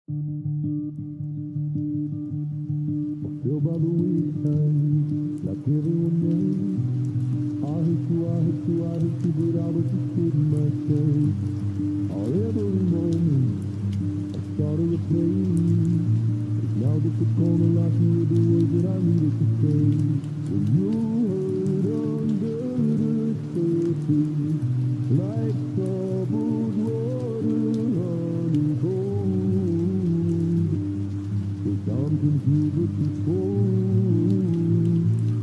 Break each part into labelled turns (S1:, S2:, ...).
S1: Feel by the wayside, like everyone else. I hate you, I hate you, I hate you, but I was just kidding myself. All every moment, I started to play. Cause now that you're gone, I like you the words that I needed to say. When you hurt under the surface, like troubled water running cold. Cause I'm confused with you for.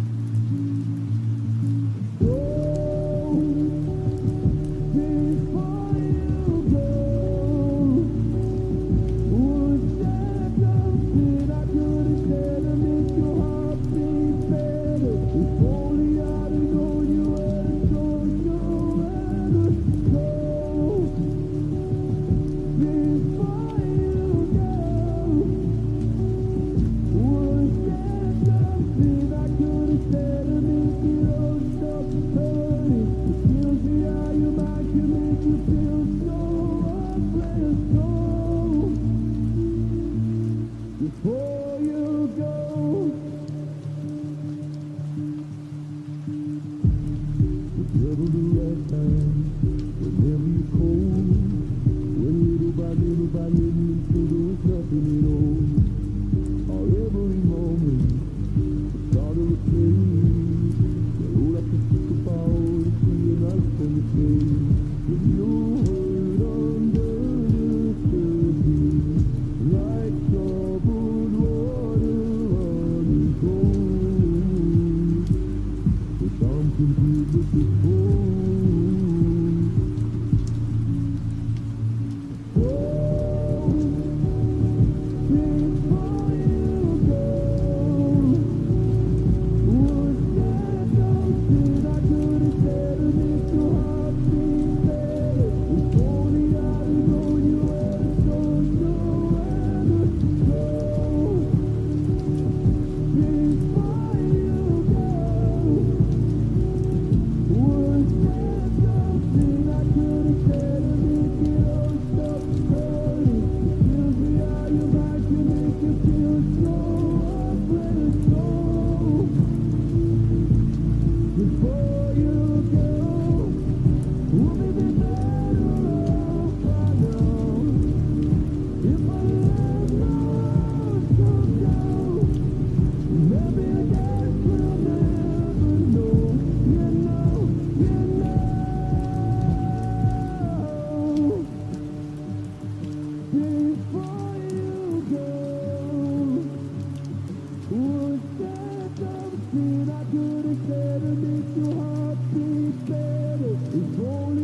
S1: Before you go, remember the right time, remember you're cold, when little by little until there was nothing at all. Our every moment, started to play, all I could think about is seeing us on your face. When you hurt under the surface, like troubled water running cold. But I'm confused with this fool. Oh, before you go, was there something I could have said to make your heart beat better? If only I'd have known you were so nowhere to go. Before you go, was there something I could have said to make it all stop hurting? It kills me how your mind can make you feel so helpless. So before you go, would it be better off? I know if I let my heart go down, maybe I guess we'll never know. You know, you know. Before you go, was there something I could have said to make your heart beat better? If only